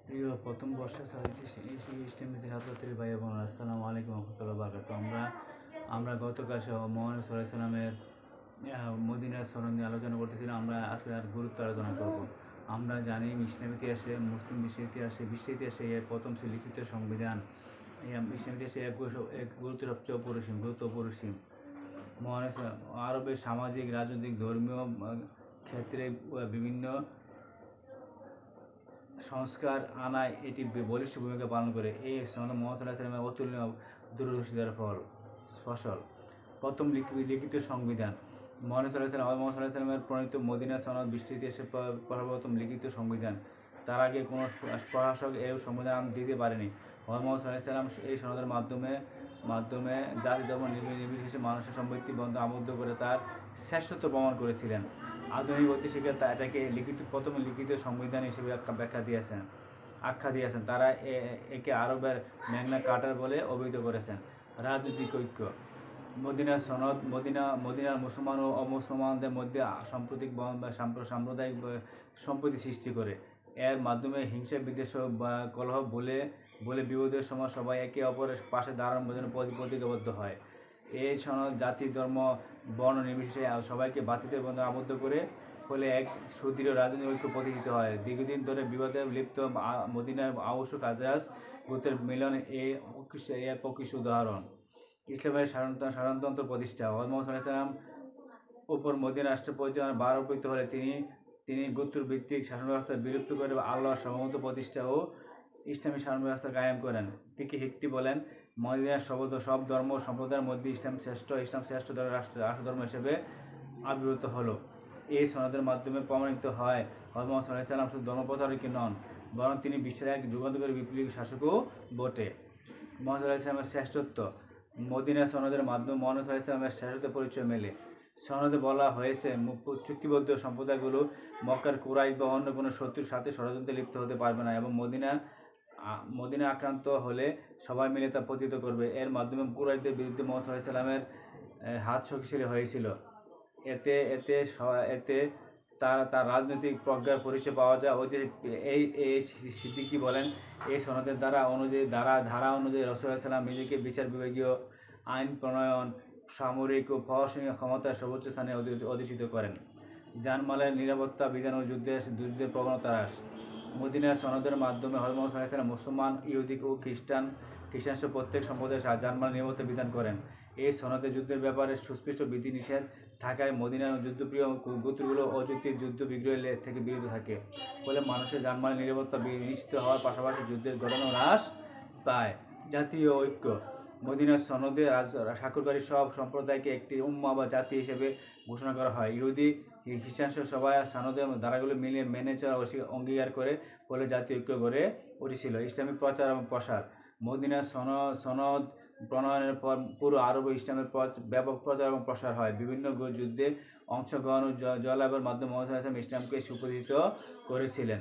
প্রিয় প্রথম বর্ষে ইসলামী ছাত্রছাত্রী ভাই বোন আসসালামু আলাইকুম রহমতুল্লাহ বারকাত। আমরা গতকাল মহান সাল্লাল্লাহু সাল্লামের মদিনার সনদ নিয়ে আলোচনা করতেছিলাম। আমরা আজকে আর গুরুত্ব আলোচনা করব। আমরা জানি ইসলাম ইতিহাসে, মুসলিম বিশ্বের ইতিহাসে, বিশ্ব ইতিহাসে এর প্রথম লিখিত সংবিধান। ইসলাম ইতিহাসে এক গুরুত্ব সবচেয়ে অপরিসীম। মহান আরবের সামাজিক, রাজনৈতিক, ধর্মীয় ক্ষেত্রে বিভিন্ন সংস্কার আনায় এটি বলিষ্ঠ ভূমিকা পালন করে। এই সনদ মুহাম্মদ সাল্লাল্লাহু আলাইহি ওয়াসাল্লামের অতুলনীয় দূরদর্শিতার ফসল। প্রথম লিখিত সংবিধান। মুহাম্মদ সাল্লাল্লাহু আলাইহি ওয়াসাল্লামের প্রণীত মদিনা সনদ বিশ্ব ইতিহাসের প্রথম লিখিত সংবিধান। তার আগে কোনো প্রশাসক এই সংবিধান দিতে পারেনি। মুহাম্মদ সাল্লাল্লাহু আলাইহি ওয়াসাল্লাম এই সনদের মাধ্যমে জাতি ধর্ম নির্বিশেষে মানুষের সম্পৃক্তি বন্ধ আবদ্ধ করে তার শ্রেষ্ঠত্ব প্রমাণ করেছিলেন। আধুনিক ঐতিহাসিকরা এটাকে প্রথম লিখিত সংবিধান হিসেবে আখ্যা দিয়েছেন। তারা একে আরবের ম্যাগনা কার্টা বলে অভিহিত করেছেন। রাজনৈতিক ঐক্য। মদিনার সনদ মদিনার মুসলমান ও অমুসলমানদের মধ্যে সাম্প্রদায়িক সম্প্রীতি সৃষ্টি করে। এর মাধ্যমে হিংসা, বিদ্বেষ বা কলহ বলে বিরোধের সময় সবাই একে অপরের পাশে দাঁড়ানোর জন্য প্রতিজ্ঞাবদ্ধ হয়। এই সনদ জাতি, ধর্ম, বর্ণ নির্বিশেষে সবাইকে বাতিতে বন্ধ আবদ্ধ করে ফলে এক সুদৃঢ় রাজনৈতিক ঐক্য প্রতিষ্ঠিত হয়। দীর্ঘদিন ধরে বিবাদে লিপ্ত মদিনার আউস ও খাজরাজ গোত্রের মিলন এর প্রকৃষ্ট উদাহরণ। ইসলামের সাধারণতন্ত্র প্রতিষ্ঠা। মুহাম্মদ সাল্লাল্লাহু আলাইহি ওয়াসাল্লাম উপর মদিনা রাষ্ট্র পরিচালনার ভার অর্পিত হলে তিনি গোত্রভিত্তিক শাসন ব্যবস্থা বিলুপ্ত করে আল্লাহর সার্বভৌমত্ব প্রতিষ্ঠা ও ইসলামী শাসন ব্যবস্থা কায়েম করেন। পিকে হিকটি বলেন, মদিনার সব ধর্ম ও সম্প্রদায়ের মধ্যে ইসলাম শ্রেষ্ঠ রাষ্ট্রধর্ম হিসেবে আবির্ভূত হলো। এই সনদের মাধ্যমে প্রমাণিত হয় মুহাম্মদ সাল্লাল্লাহু আলাইহি ওয়াসাল্লাম শুধু ধর্মপ্রচারকই নন, বরং তিনি বিশ্বের এক যুগান্তকারী বিপ্লবী শাসকও বটে। মুহাম্মদ সাল্লাল্লাহু আলাইহি ওয়াসাল্লামের শ্রেষ্ঠত্ব। মদিনা সনদের মাধ্যমে মুহাম্মদ সাল্লাল্লাহু আলাইহি ওয়াসাল্লামের শ্রেষ্ঠত্বের পরিচয় মেলে। সনদে বলা হয়েছে, চুক্তিবদ্ধ সম্প্রদায়গুলো মক্কার কুরাইশ বা অন্য কোনো শত্রুর সাথে ষড়যন্ত্রে লিপ্ত হতে পারবে না এবং মদিনা আক্রান্ত হলে সবাই মিলে তা প্রতিহত করবে। এর মাধ্যমে কুরাইশদের বিরুদ্ধে মুহাম্মদ সাল্লাল্লাহু আলাইহি ওয়াসাল্লামের হাত শক্তিশালী হয়েছিল। এতে তার রাজনৈতিক প্রজ্ঞার পরিচয় পাওয়া যায়। এই সিদ্দিকী বলেন, এই সনদের ধারা অনুযায়ী রাসূলুল্লাহ সাল্লাল্লাহু আলাইহি ওয়াসাল্লাম নিজেকে বিচার বিভাগীয়, আইন প্রণয়ন, সামরিক ও প্রশাসনিক ক্ষমতার সর্বোচ্চ স্থানে অধিষ্ঠিত করেন। জানমালের নিরাপত্তা বিধান ও যুদ্ধের প্রবণতা হ্রাস। মদিনার সনদের মাধ্যমে মুহাম্মদ সাল্লাল্লাহু আলাইহি ওয়াসাল্লাম মুসলমান, ইহুদি ও খ্রিস্টান প্রত্যেক সম্প্রদায়ের জানমালের নিরাপত্তা বিধান করেন। এই সনদে যুদ্ধের ব্যাপারে সুস্পষ্ট বিধিনিষেধ থাকায় মদিনার যুদ্ধপ্রিয় গোত্রগুলো অযৌক্তিক যুদ্ধ বিগ্রহ থেকে বিরত থাকে। ফলে মানুষের জানমালের নিরাপত্তা নিশ্চিত হওয়ার পাশাপাশি যুদ্ধের ঘটনা হ্রাস পায়। জাতীয় ঐক্য। মদিনার সনদে স্বাক্ষরকারী সব সম্প্রদায়কে একটি উম্মাহ বা জাতি হিসেবে ঘোষণা করা হয়। ইহুদি, খ্রিস্টান সবাই সনদের ধারাগুলো মেনে চলা অঙ্গীকার করে ফলে জাতীয় ঐক্য গড়ে উঠেছিল। ইসলামী প্রচার এবং প্রসার। মদিনার সনদ প্রণয়নের পর পুরো আরব ইসলামের ব্যাপক প্রচার এবং প্রসার হয়। বিভিন্ন যুদ্ধে অংশগ্রহণ ও জয়লাভের মাধ্যমে মুহাম্মদ সাল্লাল্লাহু আলাইহি ওয়াসাল্লাম ইসলামকে সুপ্রতিষ্ঠিত করেছিলেন।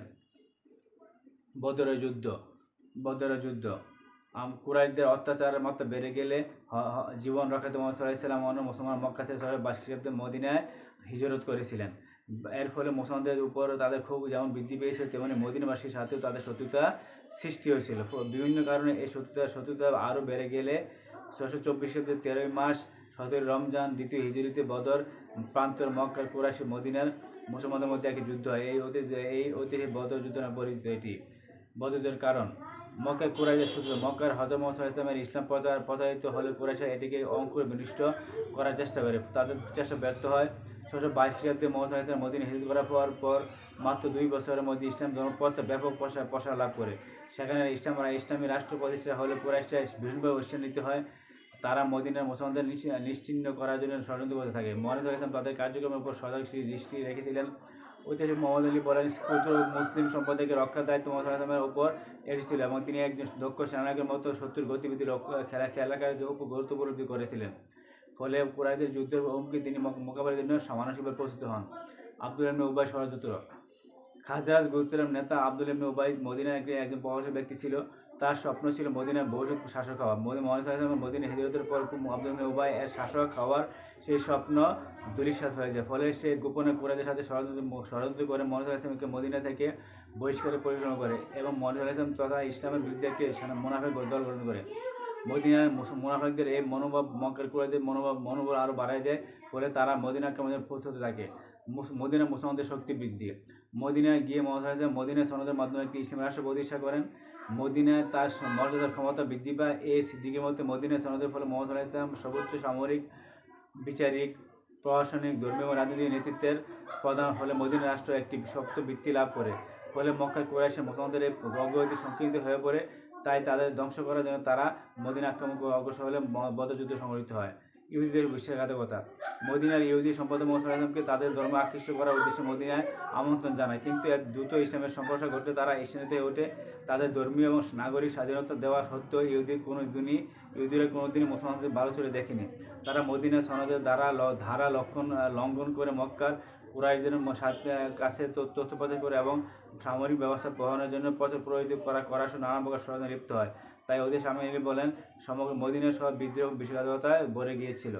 বদরের যুদ্ধ। কুরাইশদের অত্যাচারের মাত্রা বেড়ে গেলে জীবন রক্ষার্থে মুহাম্মদ সাল্লাল্লাহু আলাইহি ওয়াসাল্লাম অন্য মুসলমান মক্কা ছেড়ে 22 খ্রিস্টাব্দে মদিনায় হিজরত করেছিলেন। এর ফলে মুসলমানদের উপর তাদের ক্ষোভ যেমন বৃদ্ধি পেয়েছে, তেমনি মদিনাবাসীর সাথেও তাদের শত্রুতা সৃষ্টি হয়েছিল। বিভিন্ন কারণে এই শত্রুতা আরও বেড়ে গেলে 624 খ্রিস্টাব্দের 13 মাস 17 রমজান দ্বিতীয় হিজরিতে বদর প্রান্তর মক্কার কুরাইশ মদিনার মুসলমানদের মধ্যে একটি যুদ্ধ হয়। এই ঐতিহাসিক বদর যুদ্ধ নামে পরিচিত। এটি বদরের কারণ। মক্কার কুরাইশদের সূত্র। মক্কার হযরত মুহাম্মদ সাল্লাল্লাহু আলাইহি ওয়াসাল্লামের ইসলাম প্রচারিত হলে কুরাইশরা এটিকে অঙ্কুর বিনষ্ট করার চেষ্টা করে। তাদের চেষ্টা ব্যর্থ হয়। 622 খ্রিস্টাব্দে মুহাম্মদ সাল্লাল্লাহু আলাইহি ওয়াসাল্লাম মদিনায় হিজরত করার পর মাত্র 2 বছরের মধ্যে ইসলাম ধর্ম ব্যাপক প্রসার লাভ করে। সেখানে ইসলামী রাষ্ট্র প্রতিষ্ঠা হলে কুরাইশরা ভীষণভাবে উৎসাহিত হয়। তারা মদিনার মুসলমানদের নিশ্চিহ্ন করার জন্য ষড়যন্ত্র করতে থাকে। মুহাম্মদ সাল্লাল্লাহু আলাইহি ওয়াসাল্লাম তাদের কার্যক্রমের উপর সজাগ দৃষ্টি রেখেছিলেন। ঐতিহাসিক মোহাম্মদ আলী বলেন, ক্ষুদ্র মুসলিম সম্প্রদায়কে রক্ষার দায়িত্ব মুহাম্মদ সাল্লাল্লাহু আলাইহি ওয়াসাল্লামের উপর এসেছিল এবং তিনি একজন দক্ষ সেনানায়কের মতো শত্রুর গতিবিধি খেলাকার উপর গুরুত্ব উপলব্ধি করেছিলেন। ফলে কুরাইশদের যুদ্ধের হুমকি তিনি মোকাবেলার জন্য মানসিকভাবে প্রস্তুত হন। আব্দুল্লাহ ইবনে উবাই ষড়যন্ত্র। খাজরাজ গোত্রের নেতা আব্দুল্লাহ ইবনে উবাই মদিনার একজন প্রভাবশালী ব্যক্তি ছিল। তার স্বপ্ন ছিল মদিনার ভবিষ্যৎ শাসক হওয়া। মুহাম্মদ সাল্লাল্লাহু আলাইহি ওয়াসাল্লাম মদিনা হিজরতের পর আব্দুল্লাহ ইবনে উবাই এর শাসক হওয়ার সেই স্বপ্ন ধূলিসাৎ হয়ে যায়। ফলে সে গোপনে কুরাইশদের সাথে ষড়যন্ত্র করে মুহাম্মদ সাল্লাল্লাহু আলাইহি ওয়াসাল্লামকে মদিনা থেকে বহিষ্কারের পরিকল্পনা করে এবং মনোফালিজম তথা ইসলামের বিরুদ্ধে একটি মুনাফিক দল গঠন করে। মদিনার মুনাফিকদের এই মনোভাব মক্কার কুরাইশদের মনোবল আরও বাড়ায় দেয়, ফলে তারা মদিনা আক্রমণে পৌঁছতে থাকে। মদিনা মুসলমানদের শক্তি বৃদ্ধি। মদিনায় গিয়ে মোহাম্মদ মদিনা সনদের মাধ্যমে একটি ইসলামী রাষ্ট্র প্রতিষ্ঠা করেন। মদিনায় তার মর্যাদার ক্ষমতা বৃদ্ধি পায়। এই সিদ্দিকের মধ্যে মদিনা সনদের ফলে মোহাম্মদ ইসলাম সর্বোচ্চ সামরিক, বিচারিক, প্রশাসনিক, ধর্মীয় এবং রাজনৈতিক নেতৃত্বের প্রদান হলে মদিনা রাষ্ট্র একটি শক্ত ভিত্তি লাভ করে। ফলে মক্কার কুরাইশ মুসলমানদের এই অগ্রগতি সংকীর্ণ হয়ে পড়ে। তাই তাদের ধ্বংস করার জন্য তারা মদিনা আক্রমণ অগ্রসর হলে বদর যুদ্ধ সংঘটিত হয়। ইহুদিদের বিশ্বাসঘাতকতা। মদিনার ইহুদি সম্প্রদায় মুহাম্মদ ইসলামকে তাদের ধর্ম আকৃষ্ট করার উদ্দেশ্যে মদিনায় আমন্ত্রণ জানায়, কিন্তু এর দ্রুত ইসলামের সম্প্রসার ঘটে তারা ইসলামে ওঠে। তাদের ধর্মীয় এবং নাগরিক স্বাধীনতা দেওয়া সত্ত্বেও ইহুদিরা কোনোদিনই মুসলমানদের ভালো চলে দেখেনি। তারা মদিনা সনদের ধারা লঙ্ঘন করে মক্কার কুরাইশদের কাছে তথ্য প্রচার করে এবং সামরিক ব্যবস্থা গ্রহণের জন্য প্ররোচিত করার নানা প্রকার ষড়যন্ত্রে লিপ্ত হয়। তাই ওদের সামনে বলেন সমগ্র মদিনা সহ বিদ্রোহ বিশ্বাসঘাতকতায় ভরে গিয়েছিল।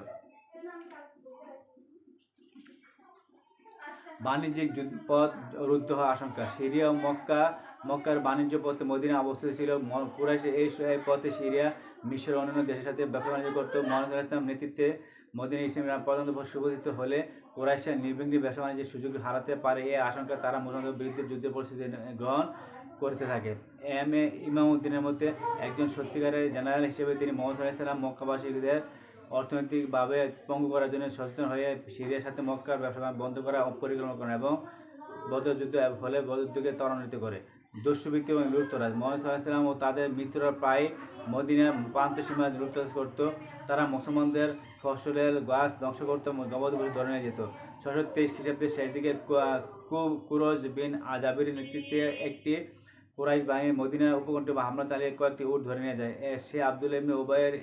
বাণিজ্যিক পথ রুদ্ধ হওয়ার আশঙ্কা। সিরিয়া ও মক্কার বাণিজ্য পথে মদিনা অবস্থিত ছিল। কুরাইশ এই পথে সিরিয়া, মিশর ও অন্যান্য দেশের সাথে ব্যবসা বাণিজ্য করত। মুহাম্মদ ইসলাম নেতৃত্বে মদিনা ইসলাম পর্যন্ত সুপ্রতিষ্ঠিত হলে কুরাইশরা নির্বিঘ্নে ব্যবসা বাণিজ্যের সুযোগ হারাতে পারে। এই আশঙ্কা তারা মুসলমানদের বিরুদ্ধে যুদ্ধের পরিস্থিতি গ্রহণ করতে থাকে। ইমামউদ্দিনের মধ্যে একজন সত্যিকারের জেনারেল হিসেবে তিনি মুহাম্মদ ইসলাম মক্কাবাসীদের অর্থনৈতিকভাবে পঙ্গু করার জন্য সচেতন হয়ে সিরিয়ার সাথে মক্কার ব্যবসা বন্ধ করার পরিকল্পনা করেন এবং বদর যুদ্ধ ফলে বদর যুদ্ধকে ত্বরান্বিত করে। দস্যুবৃত্তি এবং লুটতরাজ। মুহাম্মদ ইসলাম ও তাদের মিত্ররা প্রায় মদিনার প্রান্ত সীমায় লুটতরাজ করত। তারা মুসলমানদের ফসলের গাছ ধ্বংস করত, গবাদি ধরে নিয়ে যেত। 623 খ্রিস্টাব্দের শেষ দিকে কুরজ বিন আজাবির নেতৃত্বে একটি কুরাইশ বাহিনী মদিনার উপকণ্ঠে হামলা চালিয়ে কয়েকটি উট ধরে নিয়ে যায়। সে আব্দুল্লাহ ইবনে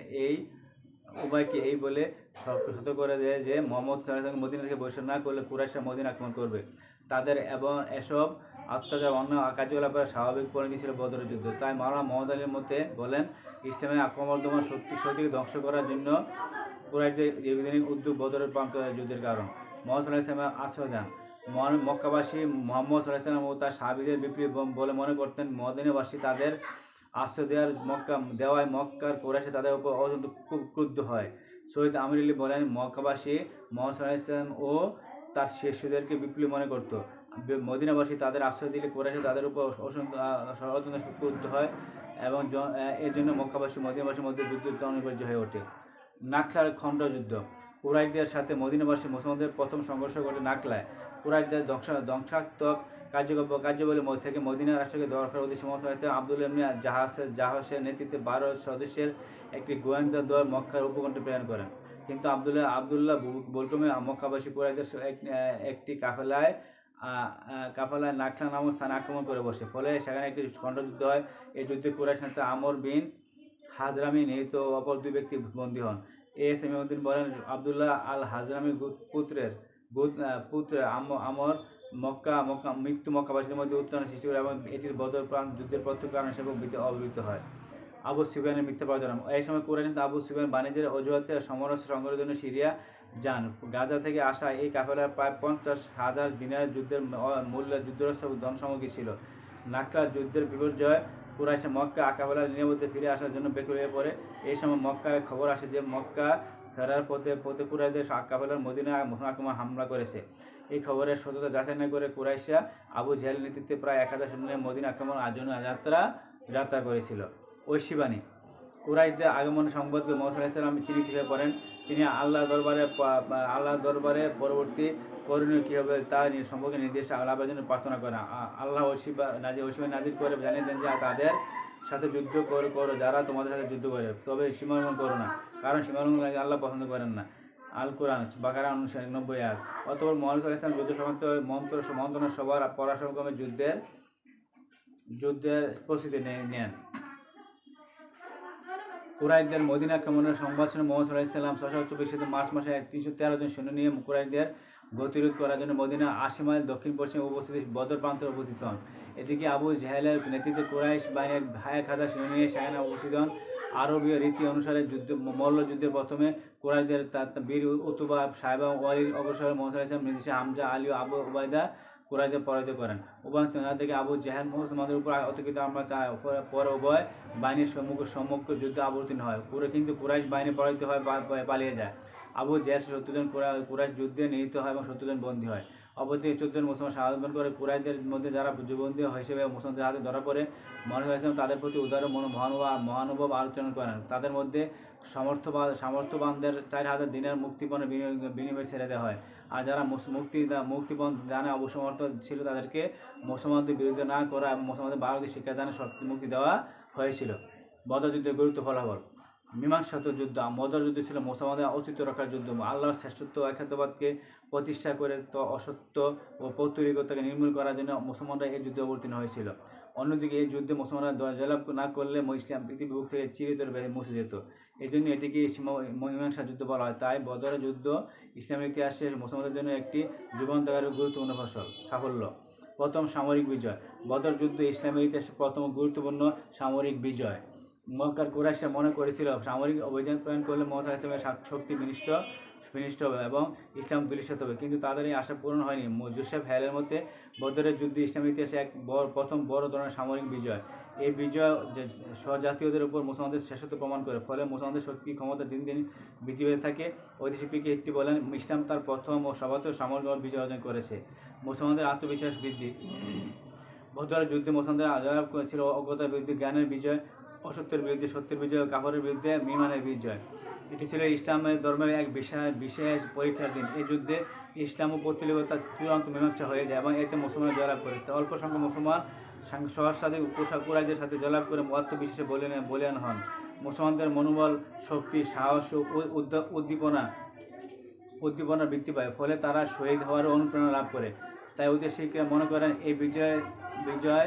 উবাইকে এই বলে সতর্ক করে দেয় যে মুহাম্মদ মদিনা থেকে বহিষ্কার না করলে কুরাইশরা মদিনা আক্রমণ করবে তাদের, এবং এসব অত্যাচার অন্য কার্যকলাপের স্বাভাবিক পরিণতি ছিল বদরের যুদ্ধ। তাই মাওলানা মোহাম্মদ আলীর মতে বলেন, ইসলামের আক্রমণদমন শক্তি ধ্বংস করার জন্য কুরাইশদের দীর্ঘদিনের উদ্যোগ বদরের প্রান্ত যুদ্ধের কারণ। মুহাম্মদ ইসলামের আশ্রয় দেন। মক্কাবাসী মুহাম্মদ সাল্লাল্লাহু আলাইহি ওয়াসাল্লাম ও তার সাহাবীদের বিপ্লবী বলে মনে করতেন। মদিনাবাসী তাদের আশ্রয় দেওয়ায় মক্কার কুরাইশ তাদের উপর অত্যন্ত ক্রুদ্ধ হয়। সৈয়দ আমির আলী বলেন, মক্কাবাসী মুহাম্মদ সাল্লাল্লাহু আলাইহি ওয়াসাল্লাম ও তার শিষ্যদেরকে বিপ্লবী মনে করত। মদিনাবাসী তাদের আশ্রয় দিলে কুরাইশ তাদের উপর অত্যন্ত ক্রুদ্ধ হয় এবং এর জন্য মক্কাবাসী মদিনাবাসীর মধ্যে যুদ্ধ অনিবার্য হয়ে ওঠে। নাখলার খণ্ডযুদ্ধ। কুরাইশদের সাথে মদিনাবাসী মুসলমানদের প্রথম সংঘর্ষ ঘটে নাখলায়। কুরাইশদের ধ্বংসাত্মক কার্যাবলীর মধ্যে থেকে মদিনা রাষ্ট্রকে দখল করার উদ্দেশ্যে মুহাম্মদ আব্দুল্লাহ ইবনে জাহাসের নেতৃত্বে 12 সদস্যের একটি গোয়েন্দা দল মক্কার উপকণ্ঠে প্রেরণ করেন। কিন্তু আব্দুল্লাহ বলক্রমে মক্কাবাসী কুরাইশদের একটি কাফেলায় নাখলা নামক স্থানে আক্রমণ করে বসে। ফলে সেখানে একটি খণ্ডযুদ্ধ হয়। এই যুদ্ধে কুরাইশ নেতা আমর বিন হাজরামি নিহত, অপর 2 ব্যক্তি বন্দী হন। ইমামউদ্দিন বলেন, আব্দুল্লাহ আল হাজরামি পুত্র আমর মক্কাবাসীদের মধ্যে উত্থানের সৃষ্টি করে এবং এটির বদর যুদ্ধের প্রত্যক্ষ কারণ হিসেবে অভিহিত হয়। আবু সুফিয়ানের মিথ্যা প্রচারণা। এই সময় কুরাইশ আবু সুফিয়ান বাণিজ্যের অজুহাতে সমরস্ত্র সংগ্রহের জন্য সিরিয়া যান। গাজা থেকে আসা এই কাফেলার প্রায় 50,000 দিনার মূল্যের যুদ্ধস্ব ধন সামগ্রী ছিল। নাখলার যুদ্ধের বিপর্যয় কুরাইশ মক্কা কাফেলার নিরাপদে ফিরে আসার জন্য বেকুল হয়ে পড়ে। এই সময় মক্কায় খবর আসে যে মক্কা ফেরার পথে কুরাইশদের কাফেলার মদিনা আক্রমণ হামলা করেছে। এই খবরের সত্যতা যাচাই না করে কুরাইশরা আবু জেহেলের নেতৃত্বে প্রায় 1000 সৈন্য নিয়ে মদিনা আক্রমণের জন্য যাত্রা করেছিল। ঐশীবাণী। কুরাইশদের আগমনের সংবাদ পেয়ে মুহাম্মদ সাল্লাল্লাহু আলাইহি ওয়াসাল্লাম চিন্তিত হয়ে পড়েন। তিনি আল্লাহ দরবারে পরবর্তী করণীয় কী হবে তা সম্পর্কে নির্দেশ লাভের জন্য প্রার্থনা করেন। আল্লাহ ঐশীবাণী নাজির করে জানিয়ে দেন যে তাদের সাথে যুদ্ধ করো যারা তোমাদের সাথে যুদ্ধ করে, তবে সীমালঙ্ঘন করো না, কারণ সীমালঙ্ঘন আল্লাহ পছন্দ করেন না। আল কোরআন বাকারা 90 আয়াত। অতঃপর মুহাম্মদ সাল্লাল্লাহু আলাইহি ওয়াসাল্লাম যুদ্ধ সমাপ্ত মন্ত্রণা সভার পরামর্শক্রমে যুদ্ধের প্রস্তুতি নেন। কুরাইশদের মদিনা আক্রমণের সংবাদ শুনে মুহাম্মদ সাল্লাল্লাহু আলাইহি ওয়াসাল্লাম 624 মার্চ মাসে 313 জন সৈন্য নিয়ে কুরাইশদের গতিরোধ করার জন্য মদিনা 80 মাইল দক্ষিণ পশ্চিমে উপস্থিত বদর প্রান্তে উপস্থিত হন। এদিকে আবু জেহেলের নেতৃত্বে কুরাইশ বাহিনীর 1000 সৈন্য নিয়ে সেখানে উপস্থিত হন। আরবীয় রীতি অনুসারে মল্লযুদ্ধের প্রথমে কুরাইশদের বীর উতবা, সাইবা ও ওয়ালিদ অগ্রসর মুহাম্মদ সাল্লাল্লাহু আলাইহি ওয়াসাল্লাম নির্দেশে হামজা, আলী ও আবু উবাইদা কুরাইশদের পরাজিত করেন। উভয় থেকে আবু জেহেল মুসলমানদের উপর অতর্কিত আমরা চাই পরে উভয় বাহিনীর সম্মুখ যুদ্ধে অবতীর্ণ হয়। কিন্তু কুরাইশ বাহিনী পরাজিত হয়, পালিয়ে যায়। আবু জেহেল 70 জন কুরাইশ যুদ্ধে নিহত হয় এবং 70 জন বন্দী হয়। অপরদিকে 14 জন মুসলমান শাহাদাত বরণ করে। কুরাইশদের মধ্যে যারা যুববন্দী হিসেবে মুসলমানদের হাতে ধরা পড়ে, মহানবী সাল্লাল্লাহু তাদের প্রতি উদার মহানুভব আলোচনা করেন। তাদের মধ্যে সামর্থ্যবানদের 4000 দিনের মুক্তিপণের বিনিময়ে ছেড়ে দেওয়া হয়। আর যারা মুক্তিপণ দানে অবসমর্থ ছিল তাদেরকে মুসলমানদের বিরুদ্ধে না করা এবং মুসলমানদের 12টি শিক্ষাদানে মুক্তি দেওয়া হয়েছিল। বদর যুদ্ধের গুরুত্ব ফলাফল। মীমাংসিত যুদ্ধ। বদর যুদ্ধ ছিল মুসলমানদের অস্তিত্ব রক্ষার যুদ্ধ। আল্লাহর শ্রেষ্ঠত্ব একাত্মবাদকে প্রতিষ্ঠা করে অসত্য ও পৌত্তলিকতাকে নির্মূল করার জন্য মুসলমানরা এই যুদ্ধে অবতীর্ণ হয়েছিল। অন্যদিকে এই যুদ্ধে মুসলমানরা জয়লাভ না করলে ইসলাম পৃথিবীর বুক থেকে চিরতরে মুছে যেত। এই জন্য এটিকে মীমাংসা যুদ্ধ বলা হয়। তাই বদরের যুদ্ধ ইসলামের ইতিহাসে মুসলমানদের জন্য একটি যুগান্তকারী গুরুত্বপূর্ণ সাফল্য। প্রথম সামরিক বিজয়। বদর যুদ্ধ ইসলামের ইতিহাসে প্রথম গুরুত্বপূর্ণ সামরিক বিজয়। মক্কার কুরাইশরা মনে করেছিল সামরিক অভিযান প্রেরণ করলে মুহাম্মদ সাল্লাল্লাহু আলাইহি ওয়াসাল্লামের শক্তি বিনিষ্ট হবে এবং ইসলাম দুলিশাত হবে, কিন্তু তাদের এই আশা পূরণ হয়নি। জোসেফ হেলের মতে বদরের যুদ্ধ ইসলামের ইতিহাসে প্রথম বড় ধরনের সামরিক বিজয়। এই বিজয় স্বজাতীয়দের উপর মুসলমানদের শ্রেষ্ঠত্ব প্রমাণ করে। ফলে মুসলমানদের শক্তি ক্ষমতা দিন দিন বৃদ্ধি পেতে থাকে। ঐতিহাসিক একটি বলেন, ইসলাম তার প্রথম ও সর্বাত্মক সামরিক বিজয় অর্জন করেছে। মুসলমানদের আত্মবিশ্বাস বৃদ্ধি। বদরের যুদ্ধে মুসলমানদের জয়লাভ ছিল অজ্ঞতার বিরুদ্ধে জ্ঞানের বিজয়, অসত্যের বিরুদ্ধে সত্যের বিজয়, কাফরের বিরুদ্ধে ঈমানের বিজয়। এটি ছিল ইসলামের ধর্মের এক বিশেষ পরীক্ষার দিন। এই যুদ্ধে ইসলাম ও পৌত্তলিকতার চূড়ান্ত মীমাংসা হয়ে যায় এবং এতে মুসলমান জয়লাভ করে। অল্প সংখ্যক মুসলমান সহস্রাধিক কুরাইশদের সাথে জয়লাভ করে আত্মবিশ্বাসে বলিয়ান হন। মুসলমানদের মনোবল, শক্তি, সাহস ও উদ্দীপনা বৃদ্ধি পায়। ফলে তারা শহীদ হওয়ার অনুপ্রেরণা লাভ করে। তাই ঐতিহাসিকরা মনে করেন এই বিজয়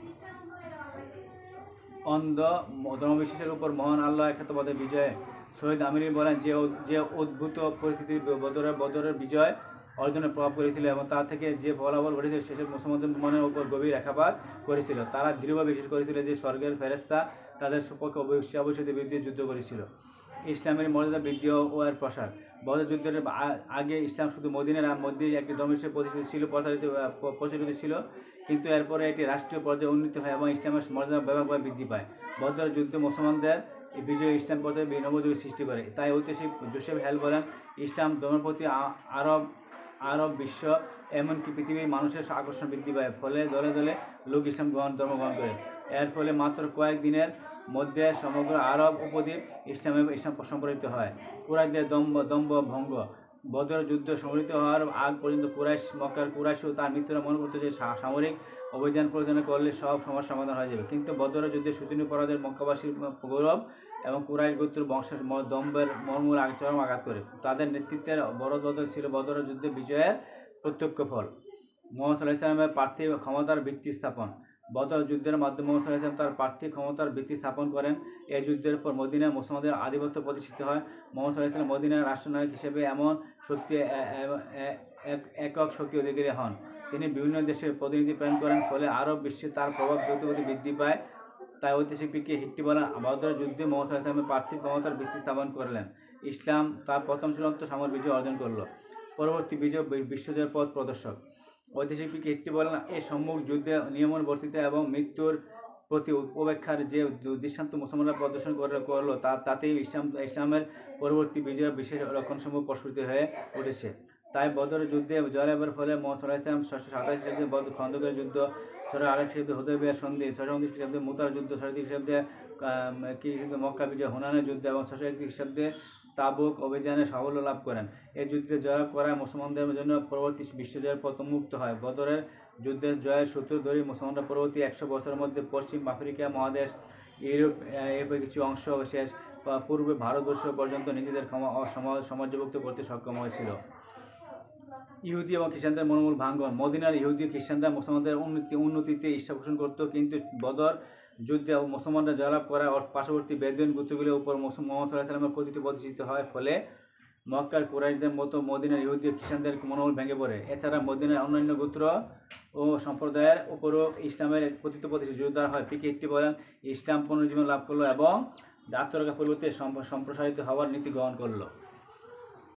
অন্ধ ধর্মবিশ্বাসের উপর মহান আল্লাহ একাত্মবাদের বিজয়ে। শহীদ আমিরি বলেন, যে অদ্ভুত পরিস্থিতি বদরের বিজয় অর্জনের প্রভাব করেছিল এবং তা থেকে যে ফলাফল ঘটেছিল সেসব মুসলমানদের মনের উপর গভীর আঘাত করেছিল। তারা দৃঢ়ভাবে বিশ্বাস করেছিল যে স্বর্গের ফেরেশতা তাদের পক্ষে অবশ্যই বিরুদ্ধে যুদ্ধ করেছিল। ইসলামের মর্যাদা বৃদ্ধি ও এর প্রসার। বদর যুদ্ধের আগে ইসলাম শুধু মদিনার মধ্যেই একটি ধর্ম হিসেবে প্রচলিত ছিল, কিন্তু এরপরে এটি রাষ্ট্রীয় পর্যায়ে উন্নীত হয় এবং ইসলামের মর্যাদা ব্যাপকভাবে বৃদ্ধি পায়। বদরের যুদ্ধে মুসলমানদের এই বিজয় ইসলাম পর্যায়ে নবযুগের সৃষ্টি করে। তাই ঐতিহাসিক জোসেফ হেল বলেন, ইসলাম ধর্মের প্রতি আরব বিশ্ব এমনকি পৃথিবীর মানুষের আকর্ষণ বৃদ্ধি পায়। ফলে দলে দলে লোক ইসলাম ধর্ম গ্রহণ করে। এর ফলে মাত্র কয়েক দিনের মধ্যে সমগ্র আরব উপদ্বীপ ইসলাম সম্প্রসারিত হয়। কুরাইশদের দম্ভ ভঙ্গ। বদরের যুদ্ধ সংঘটিত হওয়ার আগ পর্যন্ত মক্কার কুরাইশ ও তার মিত্ররা মনে করত যে সামরিক অভিযান পরিচালনা করলে সব সমস্যার সমাধান হয়ে যাবে। কিন্তু বদরের যুদ্ধে শোচনীয় পরাজয় মক্কাবাসীর গৌরব এবং কুরাইশ গোত্রের বংশের দম্ভের মর্মূল চরম আঘাত করে। তাদের নেতৃত্বের বদল ছিল বদরের যুদ্ধে বিজয়ের প্রত্যক্ষ ফল। মুহাম্মদ সাল্লাল্লাহু আলাইহি ওয়াসাল্লামের পার্থিব ক্ষমতার ভিত্তি স্থাপন। বদর যুদ্ধের মাধ্যমে মুহাম্মদ সাল্লাল্লাহু আলাইহি ওয়াসাল্লাম তার পার্থিব ক্ষমতার ভিত্তি স্থাপন করেন। এই যুদ্ধের পর মদিনায় মুসলমানদের আধিপত্য প্রতিষ্ঠিত হয়। মুহাম্মদ সাল্লাল্লাহু আলাইহি ওয়াসাল্লাম মদিনার রাষ্ট্রনায়ক হিসেবে এমন একক শক্তি অধিকারী হন। তিনি বিভিন্ন দেশের প্রতিনিধি প্রেরণ করেন। ফলে আরব বিশ্বে তার প্রভাব দ্রুতগতি বৃদ্ধি পায়। তাই ঐতিহাসিক হিট্টি বলেন, বদরের যুদ্ধে মুহাম্মদ সাল্লাল্লাহু আলাইহি ওয়াসাল্লামের পার্থিব ক্ষমতার ভিত্তি স্থাপন করলেন। ইসলাম তার প্রথম চূড়ান্ত সামরিক বিজয় অর্জন করল। পরবর্তী বিজয় বিশ্বজয়ের পথ প্রদর্শক। ঐতিহাসিক হিট্টি বলেন, এই সম্মুখ যুদ্ধে নিয়মানুবর্তিতা এবং মৃত্যুর প্রতি উপেক্ষার যে দৃষ্টান্ত মুসলমানরা প্রদর্শন করলো তাতেই ইসলামের পরবর্তী বিজয়ের বিশেষ লক্ষণসমূহ প্রস্ফুটিত হয়ে উঠেছে। তাই বদরের যুদ্ধে জয়লাভের ফলে মুহাম্মদ সাল্লাল্লাহু আলাইহি ওয়াসাল্লাম 627 খ্রিস্টাব্দে খন্দকের যুদ্ধ, 628 খ্রিস্টাব্দে হুদায়বিয়ার সন্ধি, 629 খ্রিস্টাব্দে মুতার যুদ্ধ, 630 খ্রিস্টাব্দে মক্কা বিজয়, হুনানের যুদ্ধ এবং 631 খ্রিস্টাব্দে তাবুক অভিযানে সাফল্য লাভ করেন। এই যুদ্ধে জয়লাভ করায় মুসলমানদের জন্য পরবর্তী বিশ্বজয়ের পথ উন্মুক্ত হয়। বদরের যুদ্ধের জয়ের সূত্র ধরে মুসলমানরা পরবর্তী 100 বছরের মধ্যে পশ্চিম আফ্রিকা মহাদেশ, ইউরোপ এর কিছু অংশ শেষ পূর্বে ভারতবর্ষ পর্যন্ত নিজেদের সমাজভুক্ত করতে সক্ষম হয়েছিল। ইহুদি এবং খ্রিস্টানদের মনোমূল ভাঙ্গন। মদিনার ইহুদি খ্রিস্টানরা মুসলমানদের উন্নতিতে ইচ্ছা পোষণ করত, কিন্তু বদর যুদ্ধে মুসলমানরা জয়লাভ করার পার্শ্ববর্তী বেদুইন গোত্রগুলির উপর মুহাম্মদ সাল্লাল্লাহু আলাইহি ওয়াসাল্লামের কর্তৃত্ব প্রতিষ্ঠিত হয়। ফলে মক্কার কুরাইশদের মতো মদিনার ইহুদি খ্রিস্টানদের মনোবল ভেঙে পড়ে। এছাড়া মদিনার অন্যান্য গোত্র ও সম্প্রদায়ের উপরও ইসলামের কর্তৃত্ব প্রতিষ্ঠিত জোরদার হয়। হিট্টি বলেন, ইসলাম পুনর্জীবন লাভ করলো এবং আত্মরক্ষার পরিবর্তে সম্প্রসারিত হওয়ার নীতি গ্রহণ করলো।